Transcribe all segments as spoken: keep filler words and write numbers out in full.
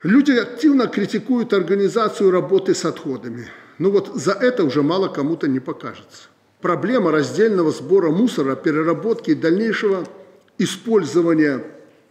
Люди активно критикуют организацию работы с отходами. Но вот за это уже мало кому-то не покажется. Проблема раздельного сбора мусора, переработки и дальнейшего использования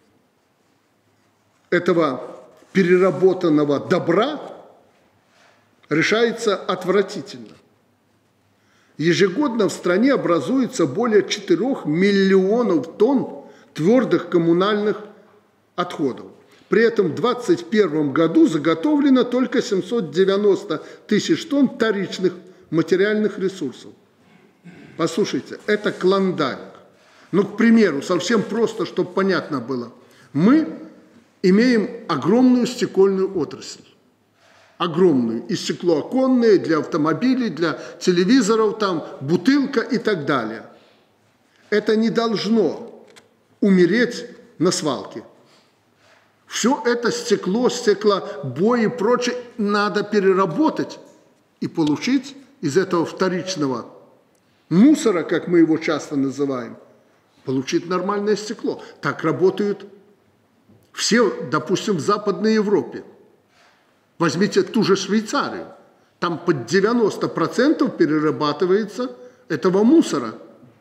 этого переработанного добра решается отвратительно. Ежегодно в стране образуется более четырёх миллионов тонн твердых коммунальных отходов. При этом в две тысячи двадцать первом году заготовлено только семьсот девяносто тысяч тонн вторичных материальных ресурсов. Послушайте, это клондайк. Ну, к примеру, совсем просто, чтобы понятно было. Мы имеем огромную стекольную отрасль. Огромную. И стеклооконные, для автомобилей, для телевизоров, там, бутылка и так далее. Это не должно умереть на свалке. Все это стекло, стеклобой и прочее надо переработать и получить из этого вторичного мусора, как мы его часто называем, получить нормальное стекло. Так работают все, допустим, в Западной Европе. Возьмите ту же Швейцарию. Там под девяносто процентов перерабатывается этого мусора.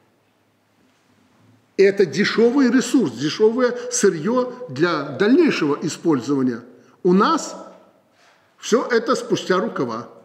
И это дешевый ресурс, дешевое сырье для дальнейшего использования. У нас все это спустя рукава.